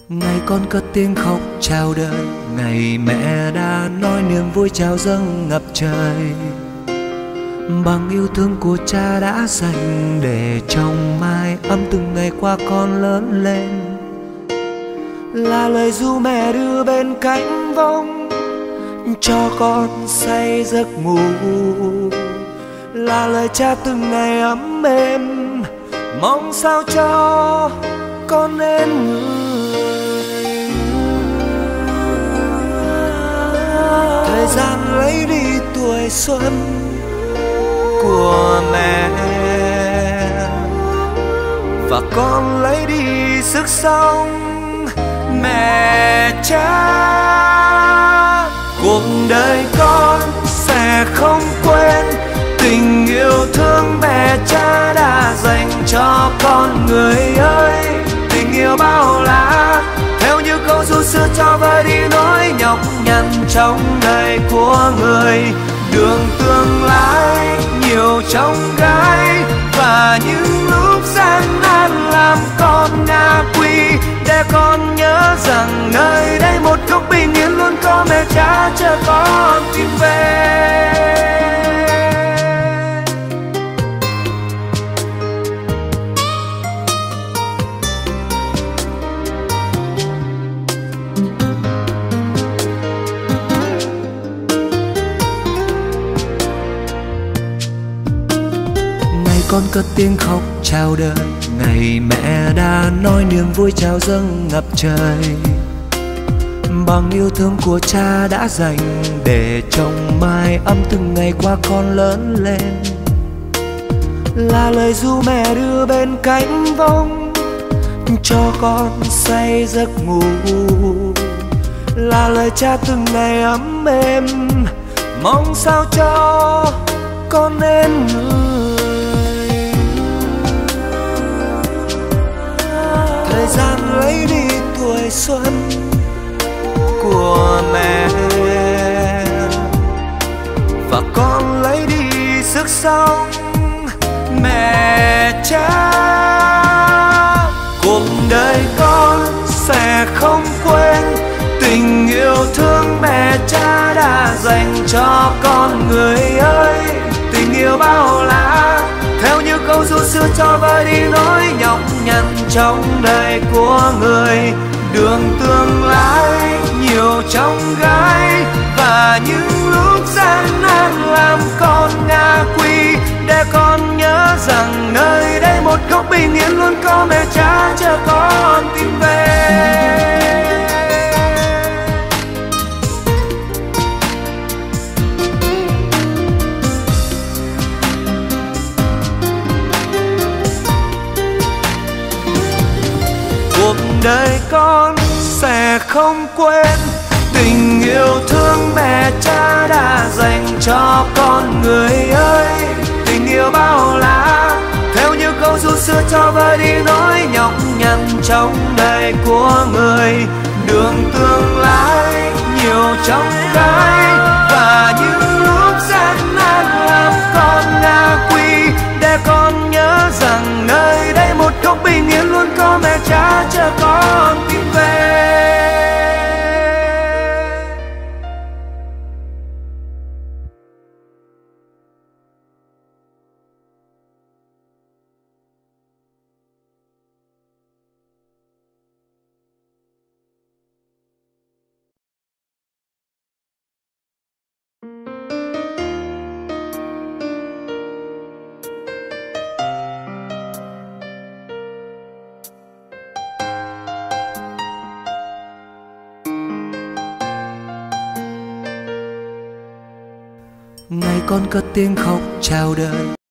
Ngày con cất tiếng khóc chào đời, ngày mẹ đã nói niềm vui chào dâng ngập trời. Bằng yêu thương của cha đã dành để trong mái ấm từng ngày qua con lớn lên. Là lời ru mẹ đưa bên cánh vông cho con say giấc ngủ. Là lời cha từng ngày ấm êm mong sao cho con nên người. Thời gian lấy đi tuổi xuân của mẹ và con lấy đi sức sống mẹ cha. Cuộc đời con sẽ không quên tình yêu thương mẹ cha đã dành cho con người ơi. Tình yêu bao la theo như câu ru xưa cho vơi đi nỗi nhọc nhằn trong đời của người. Đường tương lai nhiều trong gai và những lúc gian nan làm con ngã quỵ, để con nhớ rằng nơi đây một góc bình yên luôn có mẹ cha chờ con tìm về. Con cất tiếng khóc chào đời, ngày mẹ đã nói niềm vui chào dâng ngập trời. Bằng yêu thương của cha đã dành để trong mái ấm từng ngày qua con lớn lên. Là lời ru mẹ đưa bên cánh vông cho con say giấc ngủ. Là lời cha từng ngày ấm êm mong sao cho con nên người. Thời gian lấy đi tuổi xuân của mẹ và con lấy đi sức sống mẹ cha. Cuộc đời con sẽ không quên tình yêu thương mẹ cha đã dành cho con người ơi. Tình yêu bao la theo như câu ru xưa cho vơi đi nỗi nhọc nhằn trong đời của người. Đường tương lai nhiều trong gai và những lúc gian nan làm con ngã quỵ, để con nhớ rằng nơi đây một góc bình yên luôn có mẹ cha chờ con tìm về. Cuộc đời con sẽ không quên tình yêu thương mẹ cha đã dành cho con người ơi. Tình yêu bao la theo như câu ru xưa cho vơi đi nỗi nhọc nhằn trong đời của người. Đường tương lai nhiều trong gai và những lúc gian nan làm con ngã quỵ, để con nhớ rằng nơi đây một góc bình yên luôn có mẹ cha chờ con tìm về. Ngày con cất tiếng khóc chào đời.